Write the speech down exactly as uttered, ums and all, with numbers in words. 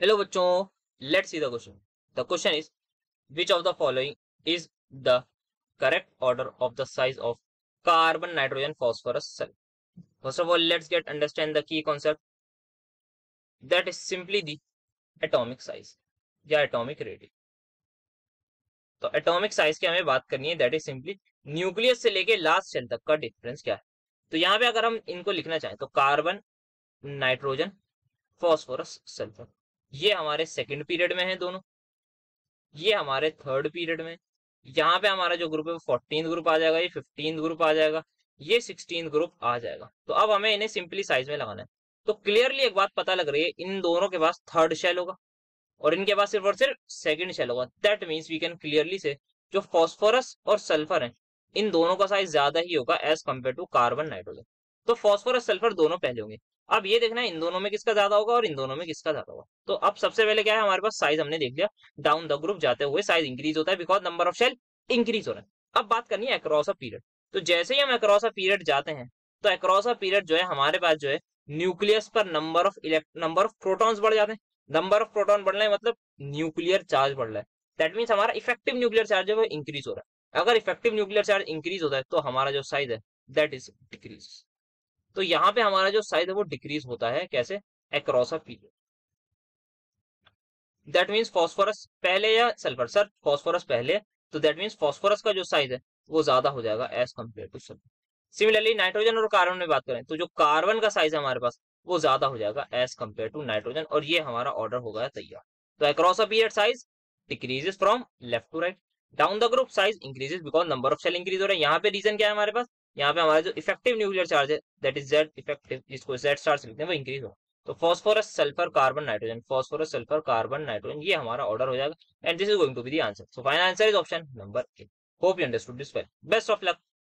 Hello बच्चों, let's see the question. The question is, which of the following is the correct order of the size of carbon, nitrogen, phosphorus, sulfur? First of all, let's get understand the key concept, that is simply the atomic size या atomic radius. तो atomic size की हमें बात करनी है, that is simply nucleus से लेके last shell तक का डिफरेंस क्या है. तो यहाँ पे अगर हम इनको लिखना चाहें तो कार्बन, नाइट्रोजन, फॉस्फोरस, सल्फर, ये हमारे सेकंड पीरियड में है दोनों, ये हमारे थर्ड पीरियड में. यहाँ पे हमारा जो ग्रुप है वो फोर्टीन ग्रुप आ जाएगा, ये फिफ्टीन ग्रुप आ जाएगा, ये सिक्सटीन ग्रुप आ जाएगा. तो अब हमें इन्हें सिंपली साइज में लगाना है. तो क्लियरली एक बात पता लग रही है, इन दोनों के पास थर्ड शेल होगा और इनके पास सिर्फ और सिर्फ सेकंड शेल होगा. That means we can clearly से जो फॉस्फोरस और सल्फर है इन दोनों का साइज ज्यादा ही होगा as compared to carbon, nitrogen. तो फॉस्फोरस, सल्फर दोनों पहले होंगे. अब ये देखना है इन दोनों में किसका ज्यादा होगा और इन दोनों में किसका ज्यादा होगा. तो अब सबसे पहले क्या है, हमारे पास साइज हमने देख लिया, डाउन द ग्रुप जाते हुए साइज इंक्रीज होता है because number of shell increase हो रहा है. अब बात करनी है अक्रॉस अ पीरियड. तो जैसे ही हम अक्रॉस अ पीरियड जाते हैं तो अक्रॉस अ पीरियड जो है हमारे पास जो है न्यूक्लियस पर number of elect number of protons बढ़ जाते हैं. नंबर ऑफ प्रोटॉन बढ़ना है मतलब न्यूक्लियर चार्ज बढ़ रहा है. दैट मीन्स हमारा इफेक्टिव न्यूक्लियर चार्ज है वो इंक्रीज हो रहा है. अगर इफेक्टिव न्यूक्लियर चार्ज इंक्रीज होता है तो हमारा जो साइज है दैट इज डिक्रीज. तो यहाँ पे हमारा जो साइज है वो डिक्रीज होता है कैसे, across a period. That means phosphorus पहले या सल्फर, सर फॉस्फोरस पहले, तो दैट मीन्स फॉस्फोरस का जो साइज है वो ज्यादा हो जाएगा as compared to sulphur. Similarly nitrogen और कार्बन में बात करें तो जो कार्बन का साइज है हमारे पास वो ज्यादा हो जाएगा एज कम्पेयर टू नाइट्रोजन, और ये हमारा ऑर्डर हो गया तैयार. तो across a period size decreases from left to right, down the group size increases because number of shell increase हो रहा है. यहाँ पे रीजन क्या है हमारे पास, यहाँ पे हमारा जो इफेक्टिव न्यूक्लियर चार्ज है दैट इज जेड इफेक्टिव, जिसको जेड स्टार से लिखते हैं, वो इंक्रीज हो. तो phosphorus, sulphur, carbon, nitrogen, phosphorus, sulphur, carbon, nitrogen, ये हमारा ऑर्डर हो जाएगा and this is going to be the answer. So final answer is option number A. Hope you understood this well. Best of luck.